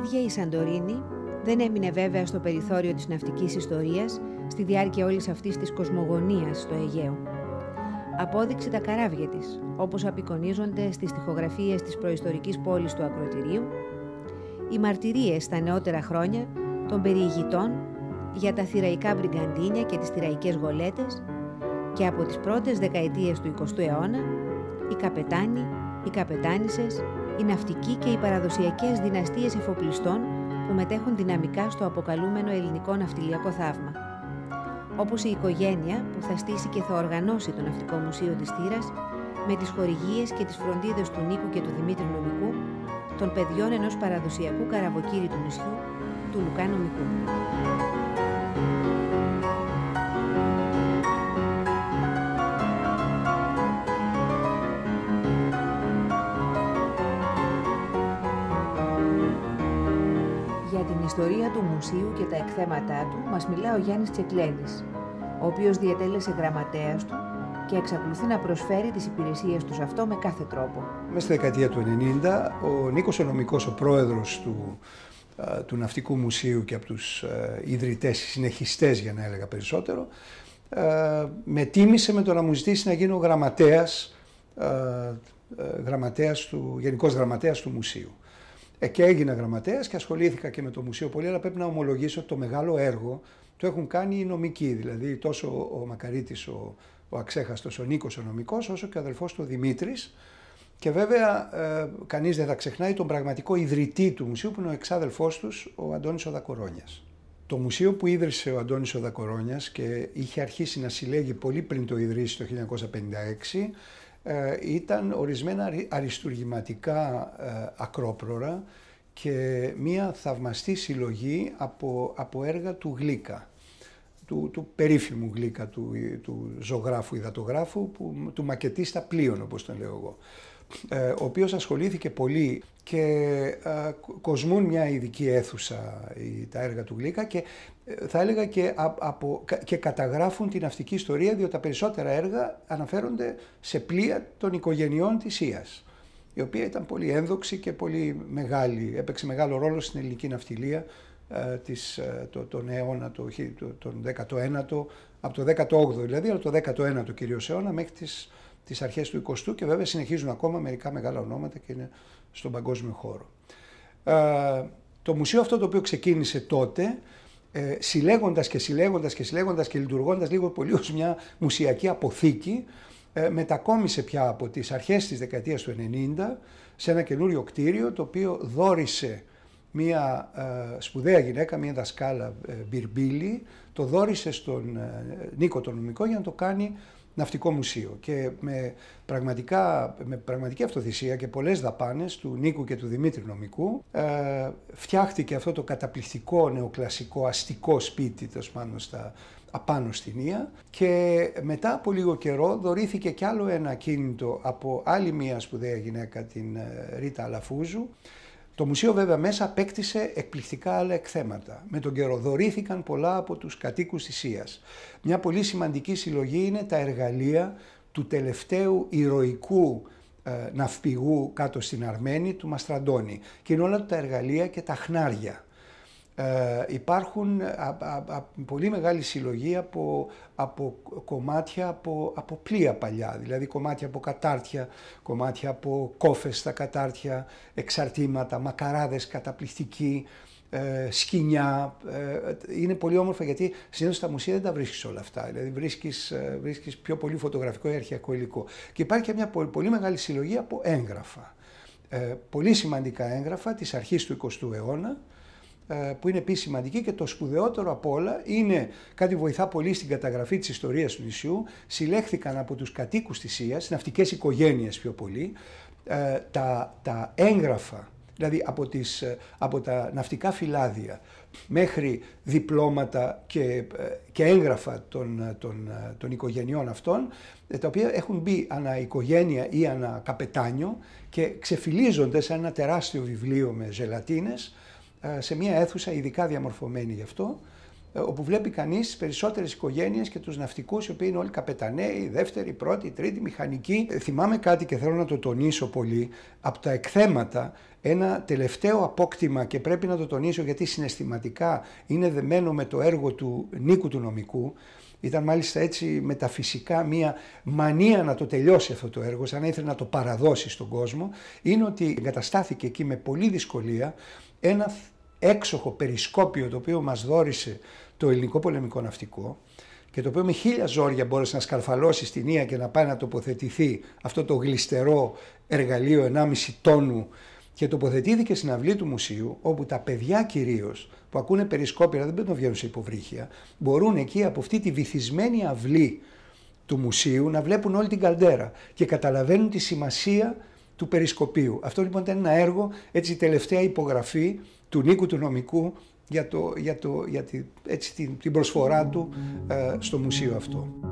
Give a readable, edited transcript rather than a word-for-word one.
ίδια η Σαντορίνη δεν έμεινε βέβαια στο περιθώριο της ναυτικής ιστορίας στη διάρκεια όλης αυτής της κοσμογονίας στο Αιγαίο. Απόδειξε τα καράβια της, όπως απεικονίζονται στις στιχογραφίες της προϊστορικής πόλης του Ακροτηρίου, οι μαρτυρίες στα νεότερα χρόνια των περιηγητών για τα θηραϊκά μπριγκαντίνια και τις θηραϊκές γολέτες και από τις πρώτες δεκαετίες του 20ου αιώνα οι καπετάνοι, οι καπετάνισσες, οι ναυτικοί και οι παραδοσιακές δυναστείες εφοπλιστών που μετέχουν δυναμικά στο αποκαλούμενο ελληνικό ναυτιλιακό θαύμα. Όπως η οικογένεια που θα στήσει και θα οργανώσει το Ναυτικό Μουσείο της Θήρας με τις χορηγίες και τις φροντίδες του Νίκου και του Δημήτρη Νομικού, των παιδιών ενός παραδοσιακού καραβοκύρη του νησιού, του Λουκά Νομικού. Για την ιστορία του μουσείου και τα εκθέματά του μας μιλά ο Γιάννης Τσεκλένης, ο οποίος διετέλεσε γραμματέας του και εξακολουθεί να προσφέρει τις υπηρεσίες του σε αυτό με κάθε τρόπο. Μέσα στη δεκαετία του 90, ο Νίκος ο Νομικός, ο πρόεδρος του Ναυτικού Μουσείου και από τους ιδρυτές, συνεχιστές για να έλεγα περισσότερο, με τίμησε με το να μου ζητήσει να γίνω γενικός γραμματέας του μουσείου. Και έγινα γραμματέας και ασχολήθηκα και με το μουσείο πολύ, αλλά πρέπει να ομολογήσω ότι το μεγάλο έργο το έχουν κάνει οι νομικοί, δηλαδή τόσο ο Μακαρίτης, ο αξέχαστος, ο Νίκος ο Νομικός, όσο και ο αδελφός του Δημήτρης. Και βέβαια κανείς δεν θα ξεχνάει τον πραγματικό ιδρυτή του μουσείου, που είναι ο εξάδελφός τους, ο Αντώνης ο Δακορώνιας. Το μουσείο που ίδρυσε ο Αντώνης ο Δακορώνιας και είχε αρχίσει να συλλέγει πολύ πριν το ιδρύσει το 1956, ήταν ορισμένα αριστουργηματικά ακρόπρορα και μία θαυμαστή συλλογή από έργα του Γλίκα, του περίφημου Γλίκα, του ζωγράφου υδατογράφου, του μακετίστα πλοίων, όπως τον λέω εγώ, ο οποίος ασχολήθηκε πολύ και κοσμούν μια ειδική αίθουσα τα έργα του Γλίκα και θα έλεγα και καταγράφουν την ναυτική ιστορία, διότι τα περισσότερα έργα αναφέρονται σε πλοία των οικογενειών της Ίας, η οποία ήταν πολύ ένδοξη και πολύ μεγάλη, έπαιξε μεγάλο ρόλο στην ελληνική ναυτιλία τον αιώνα, τον 19ο, από το 18ο δηλαδή, αλλά το 19ο κυρίως αιώνα μέχρι τις αρχές του 20ου, και βέβαια συνεχίζουν ακόμα μερικά μεγάλα ονόματα και είναι στον παγκόσμιο χώρο. Το μουσείο αυτό, το οποίο ξεκίνησε τότε, συλλέγοντας και λειτουργώντας λίγο πολύ ως μια μουσιακή αποθήκη, μετακόμισε πια από τις αρχές της δεκαετίας του 90 σε ένα καινούριο κτίριο, το οποίο δώρισε μια σπουδαία γυναίκα, μια δασκάλα Μπυρμπίλη, το δώρισε στον Νίκο τον Νομικό για να το κάνει ναυτικό μουσείο, και με πραγματική αυτοθυσία και πολλές δαπάνες του Νίκου και του Δημήτρη Νομικού φτιάχτηκε αυτό το καταπληκτικό νεοκλασικό αστικό σπίτι απάνω στην Ία, και μετά από λίγο καιρό δωρήθηκε κι άλλο ένα ακίνητο από άλλη μια σπουδαία γυναίκα, την Ρίτα Αλαφούζου. Το μουσείο βέβαια μέσα απέκτησε εκπληκτικά άλλα εκθέματα. Με τον καιρό δωρήθηκαν πολλά από τους κατοίκους της Ίας. Μια πολύ σημαντική συλλογή είναι τα εργαλεία του τελευταίου ηρωικού ναυπηγού κάτω στην Αρμένη, του Μαστραντώνη. Και είναι όλα τα εργαλεία και τα χνάρια. Υπάρχουν πολύ μεγάλη συλλογή από κομμάτια από πλοία παλιά, δηλαδή κομμάτια από κατάρτια, κομμάτια από κόφες στα κατάρτια, εξαρτήματα, μακαράδες καταπληκτικοί, σκοινιά. Είναι πολύ όμορφα, γιατί συνήθως στα μουσεία δεν τα βρίσκεις όλα αυτά, δηλαδή βρίσκεις πιο πολύ φωτογραφικό ή αρχαιακό υλικό. Και υπάρχει και μια πολύ μεγάλη συλλογή από έγγραφα, πολύ σημαντικά έγγραφα της αρχής του 20ου αιώνα, που είναι επίσης σημαντική, και το σπουδαιότερο απ' όλα είναι, κάτι βοηθά πολύ στην καταγραφή της ιστορίας του νησιού, συλλέχθηκαν από τους κατοίκους της Ίας, ναυτικές οικογένειες πιο πολύ, τα έγγραφα, δηλαδή από τα ναυτικά φυλάδια μέχρι διπλώματα και έγγραφα των οικογενειών αυτών, τα οποία έχουν μπει ανά οικογένεια ή ανά καπετάνιο και ξεφυλίζονται σε ένα τεράστιο βιβλίο με ζελατίνες, σε μια αίθουσα ειδικά διαμορφωμένη γι' αυτό, όπου βλέπει κανείς τις περισσότερες οικογένειες και τους ναυτικούς, οι οποίοι είναι όλοι καπεταναίοι, δεύτερη, πρώτη, τρίτη, μηχανικοί. Θυμάμαι κάτι και θέλω να το τονίσω πολύ, από τα εκθέματα, ένα τελευταίο απόκτημα, και πρέπει να το τονίσω γιατί συναισθηματικά είναι δεμένο με το έργο του Νίκου του Νομικού. Ήταν μάλιστα έτσι μεταφυσικά μια μανία να το τελειώσει αυτό το έργο, σαν να ήθελε να το παραδώσει στον κόσμο, είναι ότι εγκαταστάθηκε εκεί με πολλή δυσκολία ένα έξοχο περισκόπιο, το οποίο μας δώρισε το ελληνικό πολεμικό ναυτικό και το οποίο με 1000 ζόρια μπόρεσε να σκαρφαλώσει στην Ία και να πάει να τοποθετηθεί αυτό το γλιστερό εργαλείο 1,5 τόνου, και τοποθετήθηκε στην αυλή του μουσείου, όπου τα παιδιά κυρίως που ακούνε περισκόπια, δεν πρέπει να βγαίνουν σε υποβρύχια, μπορούν εκεί από αυτή τη βυθισμένη αυλή του μουσείου να βλέπουν όλη την καλντέρα και καταλαβαίνουν τη σημασία του περισκοπίου. Αυτό λοιπόν ήταν ένα έργο, έτσι η τελευταία υπογραφή του Νίκου του Νομικού για την προσφορά του στο μουσείο αυτό.